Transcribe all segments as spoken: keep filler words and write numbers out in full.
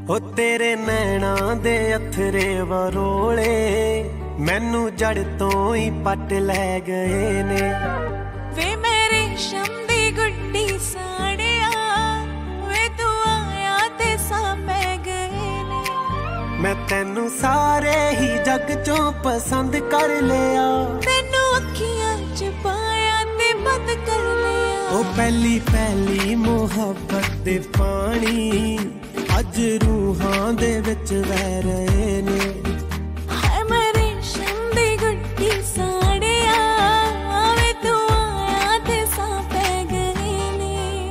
हो तेरे नैना दे अथरे वरोले मैनू जड़ तो ही पट लै गए ने। वे मेरे रेशम दी गुड्डी साड़िया वे तू आया ते सा पै गए ने। मैं तेनू सारे ही जग चों पसंद कर लिया, तेनू अखियां च पाया ते बंद कर लिया। ओ पहली पहली मुहब्बत दे पानी अज रूहां दे विच वह रहे ने। हाय मैं रेशम दी गुड्डी साड़िया वे तू आया ते सा पै गए ने।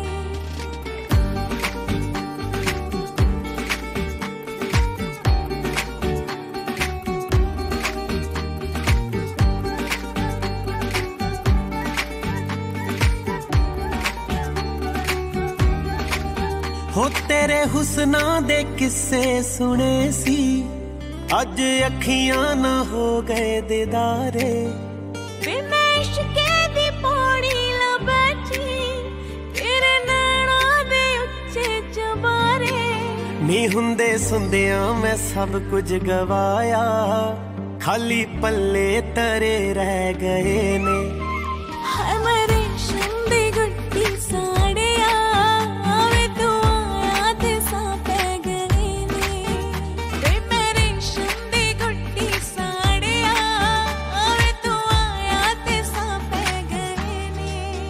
हो तेरे हुस्ना दे किस्से सुने सी अज अखियां ना हो गए दीदारे। वे मैं इश्के दी पौड़ी ला बैठी तेरे नैना दे उच्चे चबारे। नी हुंदे सुंदियां मैं सब कुछ गवाया, खाली पल्ले तरे रह गए ने। हाय मैं रेशम दी गुड्डी साड़िया वे तू आया ते सा पै गए ने। वे मैं रेशम दी गुड्डी साड़िया वे तू आया ते सा पै गए ने।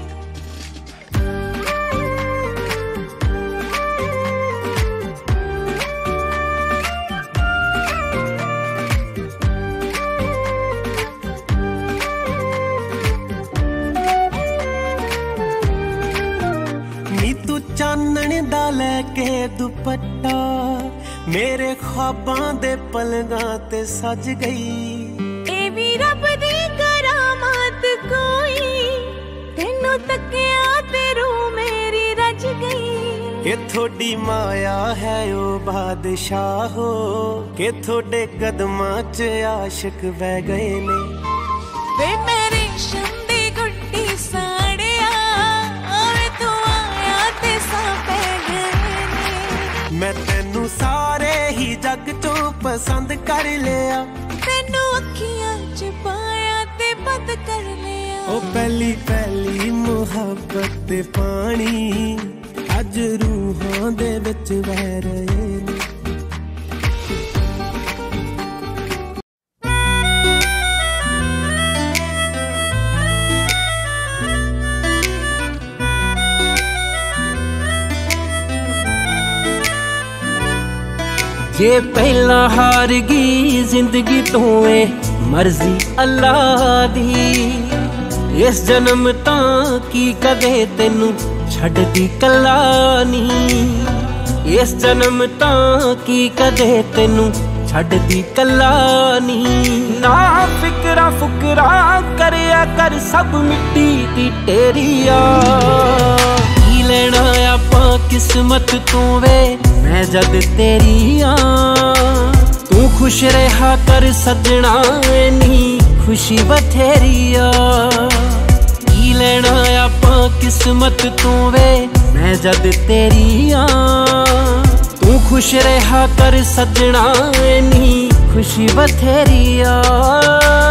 नी तू चानण दा लैके दुपट्टा मेरे ख्वाबां दे पलंगां ते सज गई। ए भी रब दी करामात कोई तेनू तकिया ते रूह मेरी रज गई। ये थोड़ी माया है ओ बादशाहो के थोड़े कदमां च आशिक बह गए ने। वे मैं रेशम दी गुड्डी साड़िया वे तू आया ते सा पै गए ने। मैं तेनू सारे ही जग चों पसंद कर लिया, तेनू अखियां च पाया ते बंद कर लिया। ओ पहली पहली मुहब्बत दे पानी अज रूहां दे विच वह रहे ने। जे पहला हार गई जिंदगी तो मर्जी अल्लाह दी, इस जन्म तां की कदे तेनू छड्डी कल्ला नी। इस जन्म तां की कदे तेनू छड्डी कल्ला नी। ना फिकरा फुकरा करया कर सब मिट्टी दी टेरिया। की लेना आपां किस्मत तू वे मैं जद तेरी आ। तू खुश रहा कर सजना नी खुशी बथेरी आ। की लेना आपां किस्मत तू वे मैं जद तेरी आ। तू खुश रहा कर सजना नी खुशी बथेरी आ।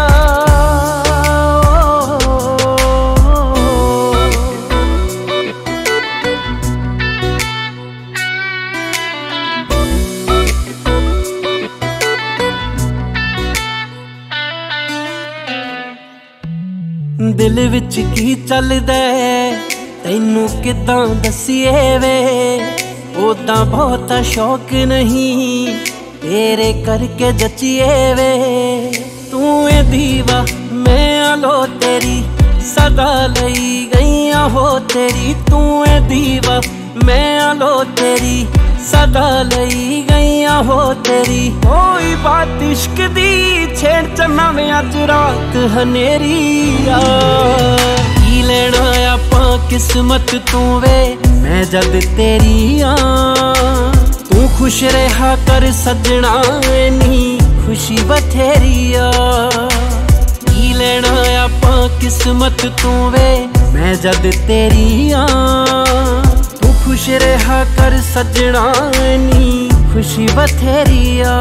दिल विच की चलदा तैनू किदां दसीए वे। ओदां बहुता शौक नहीं तेरे करके जचिए वे। तू ए दीवा मैं आलो तेरी सदा लई गईया हो तेरी। तू ए दीवा मैं आलो तेरी सदा लई गईया हो तेरी। कोई बात इश्क दी छेड़ चन्ना में अज रात हनेरी आ। की लेना आपां किस्मत तू वे मैं जद तेरी आ। तू खुश रहा कर सजना नी खुशी बथेरी आ। की लेना आपां किस्मत तू वे मैं जद तेरी आ। तू खुश रहा कर सजना नी खुशी बथेरी आ।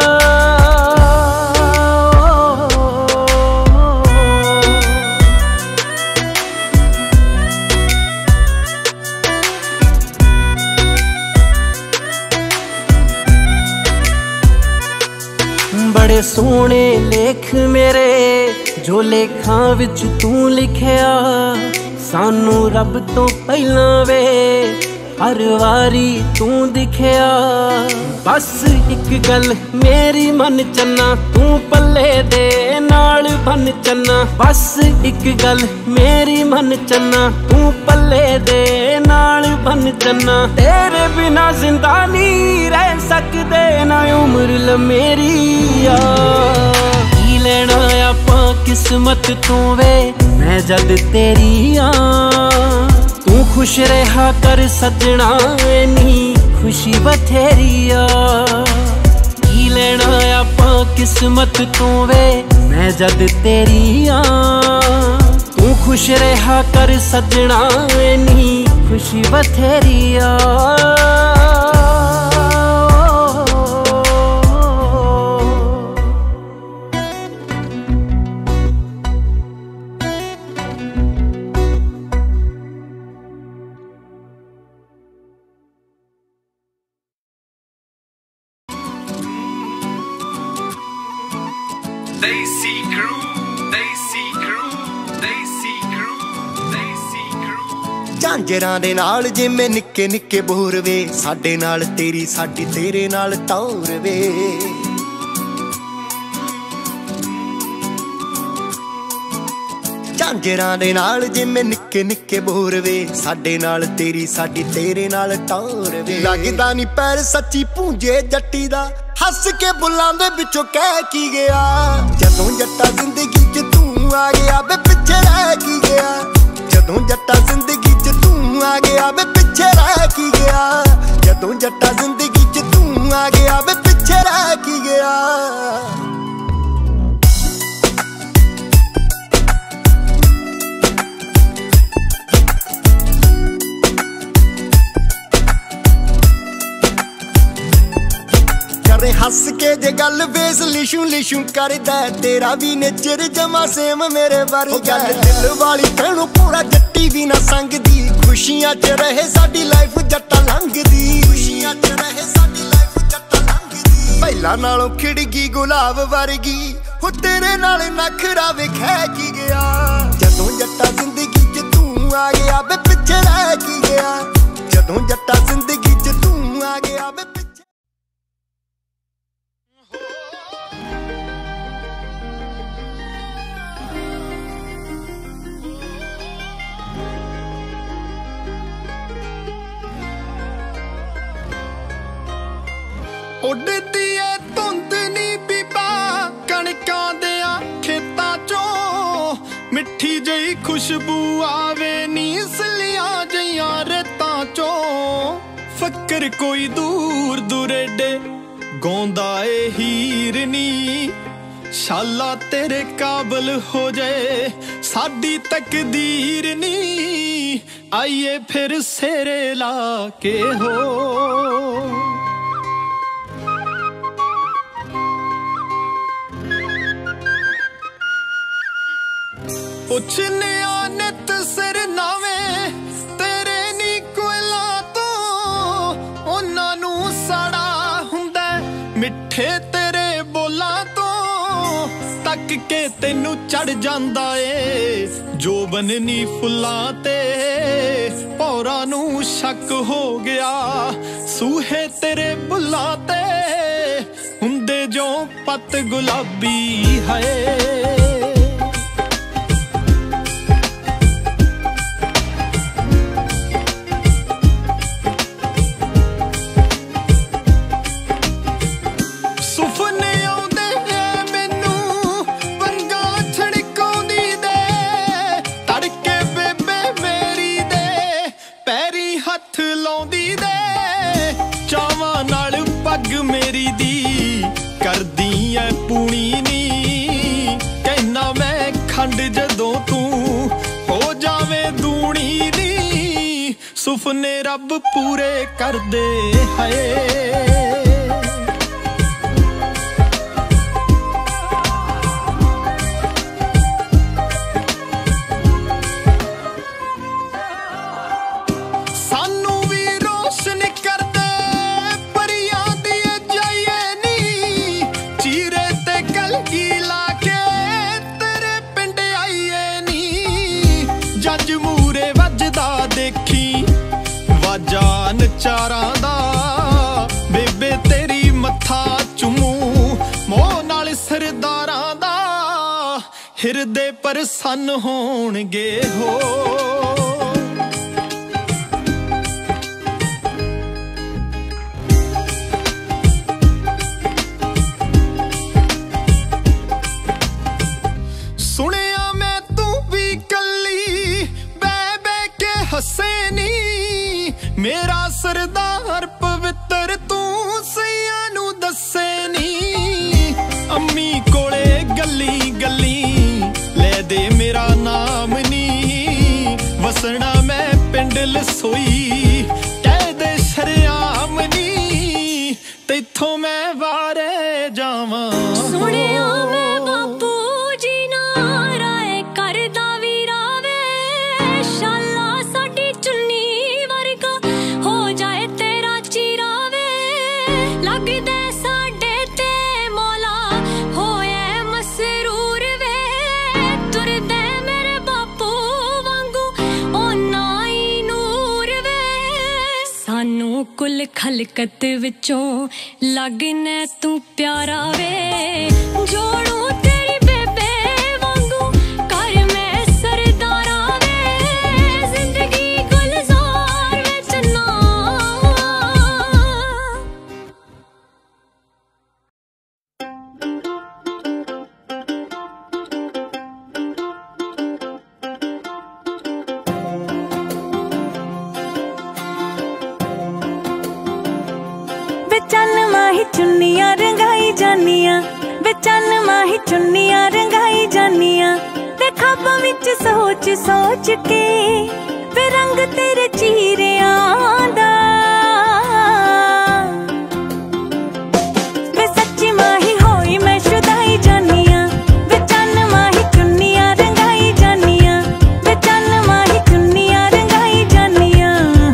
बड़े सोहने लेख मेरे जो लेखां विच तू लिखिया, सानू रब तो पहला वे हर वारी तू दिखिया। बस एक गल मेरी मन चन्ना, तू पल्ले दे नाल बन चन्ना। बस एक गल मेरी मन चन्ना, तू पल्ले दे नाल बन चन्ना। तेरे बिना जिंदा नहीं रह सकदे ना उम्र ल मेरी आ। की लेना आपां किस्मत तू वे मैं जद तेरी आ। तू खुश रहा कर सजना नी खुशी बथेरी आ। की लेना आपां किस्मत तू वे मैं जद तेरी आ। तू खुश रहा कर सजना नी खुशी बथेरी आ। Desi Crew, Desi Crew, Desi Crew, Desi Crew। ਝਾਂਜਰਾਂ ਦੇ ਨਾਲ ਜਿਵੇਂ ਨਿੱਕੇ ਨਿੱਕੇ ਬੋਰ ਵੇ, ਸਾਡੇ ਨਾਲ ਤੇਰੀ ਸਾਡੀ ਤੇਰੇ ਨਾਲ ਟੌਰ ਵੇ। ਝਾਂਜਰਾਂ ਦੇ ਨਾਲ ਜਿਵੇਂ ਨਿੱਕੇ ਨਿੱਕੇ ਬੋਰ ਵੇ, ਸਾਡੇ ਨਾਲ ਤੇਰੀ ਸਾਡੀ ਤੇਰੇ ਨਾਲ ਟੌਰ ਵੇ। ਲੱਗਦਾ ਨੀ ਪੈਰ ਸੱਚੀ ਪੂੰਝੇ ਜੱਟੀ ਦਾ, ਹੱਸ ਕੇ ਬੁੱਲਾਂ ਦੇ ਵਿੱਚੋਂ ਕਹਿ ਕੀ ਗਿਆ। ਜਦੋਂ ਜੱਟਾ ਜ਼ਿੰਦਗੀ 'ਚ ਤੂੰ ਆ ਗਿਆ ਵੇ ਪਿੱਛੇ ਰਹਿ ਕੀ ਗਿਆ। ਜਦੋਂ ਜੱਟਾ ਜ਼ਿੰਦਗੀ 'ਚ ਤੂੰ ਆ ਗਿਆ ਵੇ ਪਿੱਛੇ ਰਹਿ ਕੀ ਗਿਆ। ਜਦੋਂ ਜੱਟਾ ਜ਼ਿੰਦਗੀ 'ਚ ਤੂੰ ਆ ਗਿਆ ਵੇ ਪਿੱਛੇ ਰਹਿ ਕੀ ਗਿਆ। हस के जे गल वेस लिशू लिशू करदा, तेरा भी नेचर जमा सेम मेरे वर्गा। दिल वाली कहणों पूरा जट्टी भी ना संगदी, खुशियां च रहे साडी लाइफ जट्टा लंघदी। खुशियां च रहे साडी लाइफ जट्टा लंघदी। पहला नालों खिड़गी गुलाब वर्गी, हो तेरे नाल नखरा वेखै की गया। जदों जट्टा जिंदगी च तू आ गया वे पिछे रह की गया। जदों जट्टा जिंदगी च तू आ गया वे ਉੱਡਦੀ ਏ ਧੁੰਦ ਨੀ ਬੀਬਾ ਕਣਕਾਂ ਦਿਆਂ ਖੇਤਾਂ ਚੋਂ, ਮਿੱਠੀ ਜਿਹੀ ਖੁਸ਼ਬੂ ਆਵੇ ਨੀ ਸਲੀਆਂ ਜਿਹੀਆਂ ਰੇਤਾਂ ਚੋਂ। ਫੱਕਰ ਕੋਈ ਦੂਰ ਦੁਰੇਡੇ ਗਾਉਂਦਾ ਏ ਹੀਰ ਨੀ, ਸ਼ਾਲਾ ਤੇਰੇ ਕਾਬਲ ਹੋ ਜਾਏ ਸਾਡੀ ਤਕਦੀਰ ਨੀ। ਆਈਏ ਫਿਰ ਸੇਰੇ ਲਾ ਕੇ ਹੋ। ਪੁੱਛਨਿਆ ਨਿਤ ਸਿਰ ਨਾਵੇਂ ਤੇਰੇ ਨੀ ਕੋਇਲਾਂ ਤੋਂ, ਉਹਨਾਂ ਨੂੰ ਸੜਾ ਹੁੰਦਾ ਮਿੱਠੇ ਤੇਰੇ ਬੋਲਾਂ ਤੋਂ। ਤੱਕ ਕੇ ਤੈਨੂੰ ਚੜ ਜਾਂਦਾ ਏ ਜੋਬਨ ਨੀ ਫੁੱਲਾਂ ਤੇ, ਭੌਰਾਂ ਨੂੰ ਸ਼ੱਕ ਹੋ ਗਿਆ ਸੂਹੇ ਤੇਰੇ ਬੁੱਲਾਂ ਤੇ। ਹੁੰਦੇ ਜੋ ਪੱਤ ਗੁਲਾਬੀ ਹੈ। ਮੇਰੀ ਦੀ ਕਰਦੀ ਐ ਪੂਣੀ ਨੀ, ਕਹਿਣਾ ਮੈਂ ਖੰਡ ਜਦੋਂ ਤੂੰ ਹੋ ਜਾਵੇਂ ਦੂਣੀ ਨੀ। ਸੁਪਨੇ ਰੱਬ ਪੂਰੇ ਕਰਦੇ ਹਾਏ। ਹਿਰਦੇ ਪ੍ਰਸੰਨ ਹੋਣਗੇ ਹੋ। ਸੁਣਿਆ ਮੈਂ ਤੂੰ ਵੀ ਕੱਲੀ ਬਹਿ ਬਹਿ ਕੇ ਹੱਸੇ ਨੀ, ਮੇਰਾ ਸਰਦਾਰ ਪਵਿੱਤਰ ਤੂੰ ਸਈਆਂ ਨੂੰ ਦੱਸੇ ਨੀ। ਅੰਮੀ ਕੋਲੇ ਗੱਲੀ ਗੱਲੀ ਲੈ ਦੇ ਮੇਰਾ ਨਾਮ ਨੀ, ਵਸਣਾ ਮੈਂ ਪਿੰਡ ਲਸੋਈ ਕਹਿ ਦੇ ਸ਼ਰਿਆਮ ਨੀ, ਤੈਥੋਂ ਮੈਂ ਵਾਰੇ ਜਾਵਾਂ। ਸੁਣਿਆ ਮੈਂ ਬਾਪੂ ਜੀ ਨਾਰਾਏ ਕਰਦਾ ਵੀਰਾਵੇ, ਸ਼ਾਲਾ ਸਾਡੀ ਚੁੰਨੀ ਵਰਗਾ ਹੋ ਜਾਏ ਤੇਰਾ ਚਿਰਾਵੇ, ਲੱਗਦੇ ਸਾਡੇ ਤੇ ਮੌਲਾ ਹੋਏ ਮਸਰੂਰ ਵੇ, ਤੁਰਦੇ ਮੇਰੇ ਬਾਪੂ ਵਾਂਗੂ ਉਹਨਾਂ ਹੀ ਨੂਰ ਵੇ। ਸਾਨੂੰ ਕੁੱਲ ਖਲਕਤ ਵਿੱਚੋਂ ਲੱਗਨੇ ਤੂੰ ਪਿਆਰਾ ਵੇ, ਜੋੜੂ ਤੇਰੀ ਬੇਬੇ ਵਾਂਗੂ ਕਰ ਮੈਂ ਸਰਦਾਰਾ ਵੇ, ਜ਼ਿੰਦਗੀ ਗੁਲਜ਼ਾਰ ਵਿੱਚ ਨਾ। ਵੇ ਚੱਲ ਮਾਹੀ ਚੁੰਨੀਆਂ ਰੰਗਾਈ ਜਾਨੀਆਂ, ਵੇ ਚੱਲ ਮਾਹੀ ਚੁੰਨੀਆਂ ਰੰਗਾਈ ਜਾਨੀਆਂ, ਵੇ ਖਾਬਾਂ ਵਿੱਚ ਸੋਚ ਸੋਚ ਕੇ ਵੇ ਰੰਗ ਤੇਰੇ ਚਿਹਰਿਆਂ ਦਾ। ਵੇ ਸੱਚੀ ਮਾਹੀ ਹੋਈ ਮੈਂ ਸ਼ੁਦਾਈ ਜਾਨੀਆਂ, ਵੇ ਚੱਲ ਮਾਹੀ ਚੁੰਨੀਆਂ ਰੰਗਾਈ ਜਾਨੀਆਂ, ਵੇ ਚੱਲ ਮਾਹੀ ਚੁੰਨੀਆਂ ਰੰਗਾਈ ਜਾਨੀਆਂ।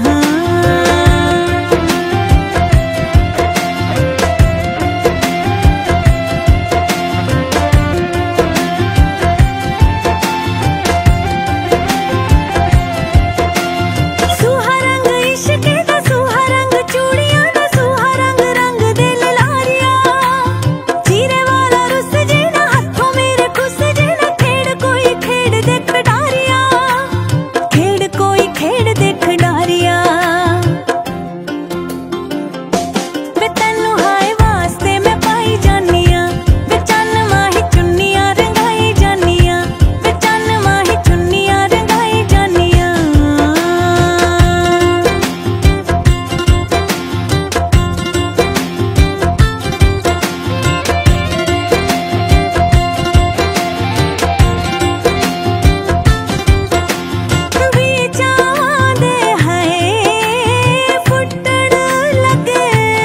ਸੂਹਾ ਰੰਗ ਇਸ਼ਕ ਦਾ ਸੂਹਾ ਰੰਗ ਚੂੜੀਆਂ ਦਾ ਸੂਹਾ ਰੰਗ ਰੰਗ ਦੇ ਲਲਾਰੀਆਂ, ਚੀਰੇ ਵਾਲਾ ਰੁੱਸ ਜੇ ਨਾ ਹੱਥੋਂ ਮੇਰੇ ਖੁੱਸ ਜੇ ਨਾ, ਖੇਡ ਕੋਈ ਖੇਡ ਦੇ ਖਿਡਾਰੀਆਂ, ਖੇਡ ਕੋਈ ਖੇਡ ਦੇ ਖਿਡਾਰੀਆਂ। ਵੇ ਤੈਨੂੰ ਹਾਏ ਵਾਸਤੇ ਮੈਂ ਪਾਈ ਜਾਨੀਆਂ, ਵੇ ਚੱਲ ਮਾਹੀ ਚੁੰਨੀਆਂ ਰੰਗਾਈ ਜਾਨੀਆਂ, ਵੇ ਚੱਲ ਮਾਹੀ ਚੁੰਨੀਆਂ ਰੰਗਾਈ ਜਾਨੀਆਂ। ਵੀ ਚਾਵਾਂ ਦੇ ਹਾਏ ਫੁੱਟਣ ਲੱਗੇ,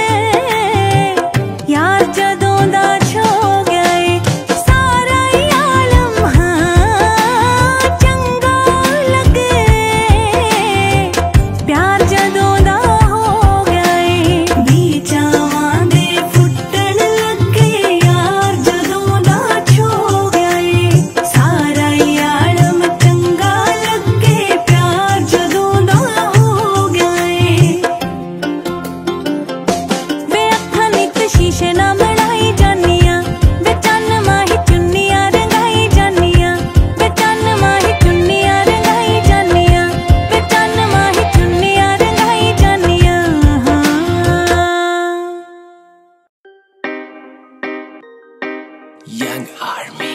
ਯਾਰ ਜਦੋਂ ਦਾ ਛੋ ਗਿਆ ਏ ਸਾਰਾ ਹੀ ਆਲਮ, ਹਾਂ ਚੰਗਾ ਲੱਗੇ, ਪਿਆਰ ਜਦੋਂ ਦਾ ਹੋ ਗਿਆ ਏ। ਵੀ ਚਾਵਾਂ ਦੇ ਫੁੱਟਣ ਲੱਗੇ, ਯਾਰ ਜਦੋਂ ਦਾ ਛੋ ਗਿਆ ਏ ਸਾਰਾ ਹੀ ਆਲਮ, ਚੰਗਾ ਲੱਗੇ, ਪਿਆਰ ਜਦੋਂ ਦਾ ਹੋ ਗਿਆ ਏ। ਵੇ ਅੱਖਾਂ ਨਿੱਤ ਸ਼ੀਸ਼ੇ ਨਾਲ ਬਣਾਈ ਜਾਨੀਆਂ, ਵੇ ਚੱਲ ਮਾਹੀ ਚੁੰਨੀਆਂ ਰੰਗਾਈ ਜਾਨੀਆਂ, ਵੇ ਚੱਲ ਮਾਹੀ ਚੁੰਨੀਆਂ ਰੰਗਾਈ ਜਾਨੀਆਂ, ਵੇ ਚੱਲ ਮਾਹੀ ਚੁੰਨੀਆਂ ਰੰਗਾਈ ਜਾਨੀਆਂ। Young army.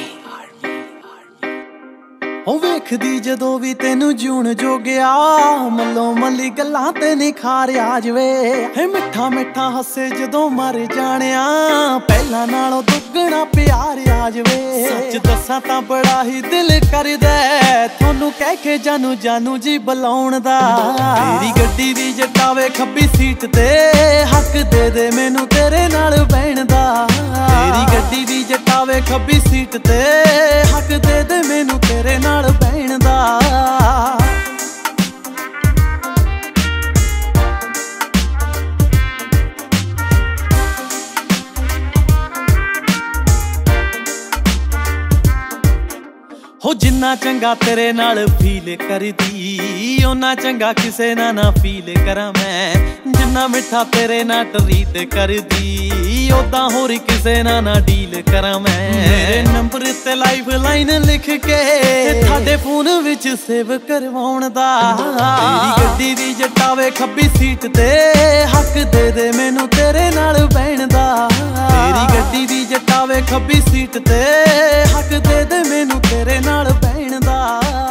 ਉਹ ਵੇਖਦੀ ਜਦੋਂ ਵੀ ਤੈਨੂੰ ਜੂਣ ਜੋਗਿਆ, ਮੱਲੋ ਮੱਲੀ ਗੱਲਾਂ ਤੇ ਨਿਖਾਰ ਆ ਜਵੇ, ਹੇ ਮਿੱਠਾ ਮਿੱਠਾ ਹੱਸੇ ਜਦੋਂ ਮਰ ਜਾਣਿਆ, ਪਹਿਲਾਂ ਨਾਲੋਂ ਦੁੱਗਣਾ ਪਿਆਰ ਆ ਜਵੇ। ਸੱਚ ਦੱਸਾਂ ਤਾਂ ਬੜਾ ਹੀ ਦਿਲ ਕਰਦਾ ਤੁਹਾਨੂੰ ਕਹਿ ਕੇ ਜਾਨੂ ਜਾਨੂ ਜੀ ਬੁਲਾਉਣ ਦਾ। ਤੇਰੀ ਗੱਡੀ ਦੀ ਜਟਾਵੇ ਖੱਬੀ ਸੀਟ ਤੇ, ਹੱਕ ਦੇ ਦੇ ਮੈਨੂੰ ਤੇਰੇ ਨਾਲ ਬਹਿਣ ਦਾ। ਤੇਰੀ ਗੱਡੀ ਦੀ ਜਟਾਵੇ ਖੱਬੀ ਸੀਟ ਤੇ, ਹੱਕ ਦੇ ਦੇ ਮੈਨੂੰ ਤੇਰੇ ਨਾਲ ਬਹਿਣ ਦਾ। ਹੋ ਜਿੰਨਾ ਚੰਗਾ ਤੇਰੇ ਨਾਲ ਫੀਲ ਕਰਦੀ, ਓਨਾ ਚੰਗਾ ਕਿਸੇ ਨਾਲ ਨਾ ਫੀਲ ਕਰਾਂ ਮੈਂ। ਜਿੰਨਾ ਮਿੱਠਾ ਤੇਰੇ ਨਾਲ ਟਰੀਟ ਕਰਦੀ, ओदा होर किसे ना ना डील करा मैं। मेरे नंबर ते लाइफ लाइन लिख के थाडे फोन विच सेव करवाउण दा। तेरी गड्डी दी जटावे खब्बी सीट ते हक दे दे मैनू तेरे नाल बैण दा। तेरी गड्डी दी जटावे खब्बी सीट ते हक दे दे मैनू तेरे नाल बैण दा।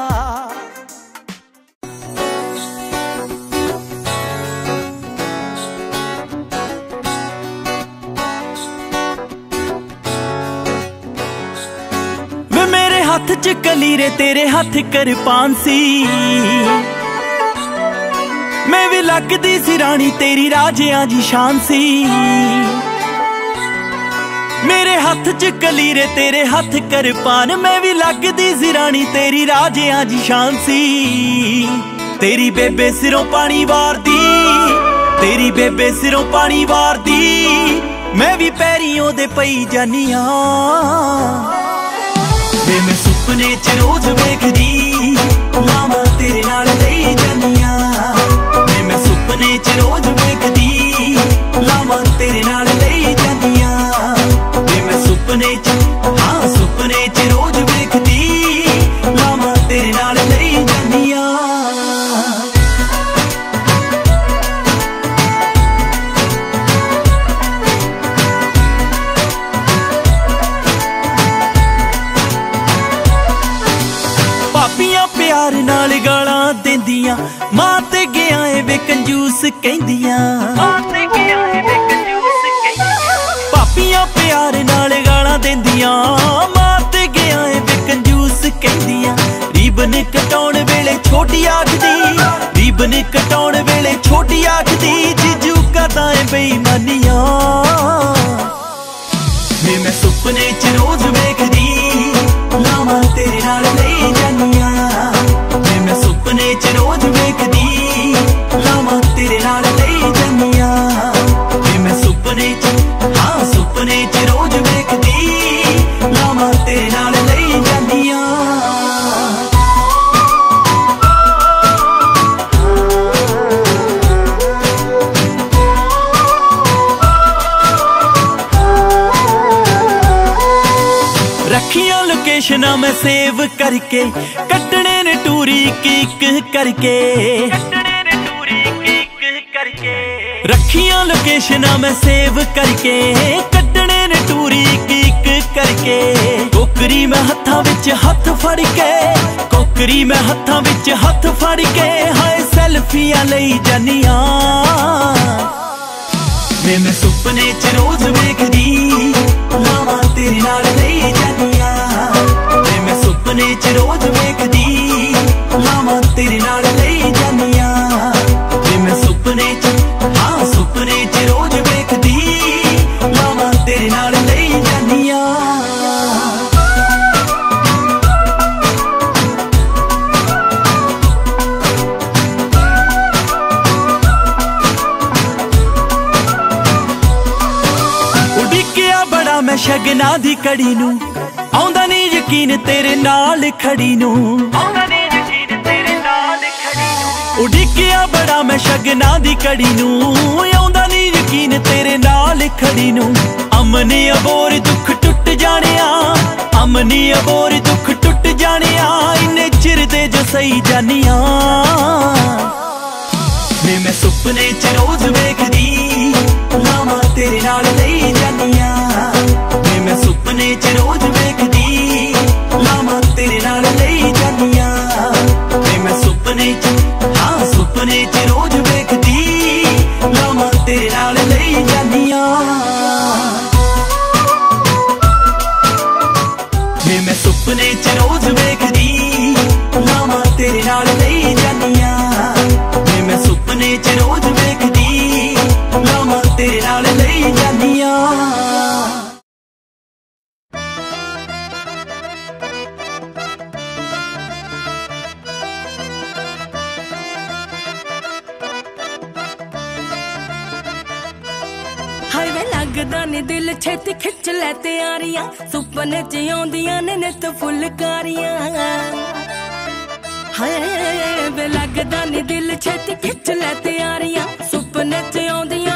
हथ च कलीरे तेरे हथ किरपान सी, मैं भी लगदी सी रानी तेरी राजियां जी शान सी। मेरे हथ च कलीरे तेरे हथ किरपान, मैं भी लगदी सी रानी तेरी राजियां जी शान सी। तेरी बेबे सिरों पानी वारदी, तेरी बेबे सिरों पानी वारदी, मैं भी पैरियों दे पई जानिया। वे मैं सुपने च रोज वेखदी लावां तेरे नाल लई जानिया। वे मैं सुपने च रोज वेखदी लावां तेरे नाल लई जानिया। वे मैं सुपने च हाँ सुपने च रोज वेखदी लावां तेरे नाल लई जानिया। प्यार नाल गालां देंदियां, मां ते गया है वे कंजूस कहंदियां। पापियां प्यार नाल गालां देंदियां, मां ते गया है वे कंजूस कहंदियां। रीबन कटाउण वेले छोटी आखदी, रीबन कटाउण वेले छोटी आखदी, जीजू करदा है बेईमानियां। वे मैं सुपने च रोज वेखदी लावां तेरे नाल लई जानिया। मैं सुपने च रोज वेखदी लावां तेरे नाल लई जानिया। मैं सुपने च हाँ सुपने च रोज वेखदी लावां तेरे नाल लई जानिया। रखियां लोकेशनां मैं सेव करके, कट्टने ने टूरी एक एक करके। रखियां लोकेशनां मैं सेव करके, कट्टने ने टूरी एक एक करके। कोकरी मैं हत्थां विच हत्थ फड़ के, कोकरी मैं हत्थां विच हत्थ फड़ के, हाय सैल्फियां लई जानिया। वे मैं सुपने च रोज वेखदी लावां तेरे नाल लई जानिया। वे मैं सुपने च रोज वेखदी लावां तेरे नाल लई जानिया। वे मैं सुपने च हाँ सुपने च रोज वेखदी लावां तेरे नाल लई जानिया। उडिकिया बड़ा मैं शगना दी कड़ी नू, आउंदा नी यकीन तेरे नाल खड़ी नू। उडिकिया बड़ा मैं शगना दी कड़ी नू, आउंदा नी यकीन तेरे नाल खड़ी नू। अमनी अबोर दुख टुट जानिया, अमनी अबोर दुख टुट जानिया, इन्ने चिर दे जो सही जानिया। वे मैं सुपने च रोज वेखदी लावां तेरे नाल लई जानिया। वे मैं सुपने च रोज वेखदी लावां तेरे नाल लई जानिया। वे मैं सुपने च हाँ सुपने च रोज वेखदी लावां तेरे नाल लई जानिया। वे मैं सुपने च रोज वेखदी लावां तेरे नाल लई जानिया। वे मैं सुपने च रोज वेखदी लावां तेरे नाल लई जानिया। हाय वे लगदा नी दिल छेती खिच लै त्यारियां, सुपने च आउंदियां ने नित फुलकारियां। हाय वे लगदा नी दिल छेती खिच लै त्यारियां, सुपने च आउंदियां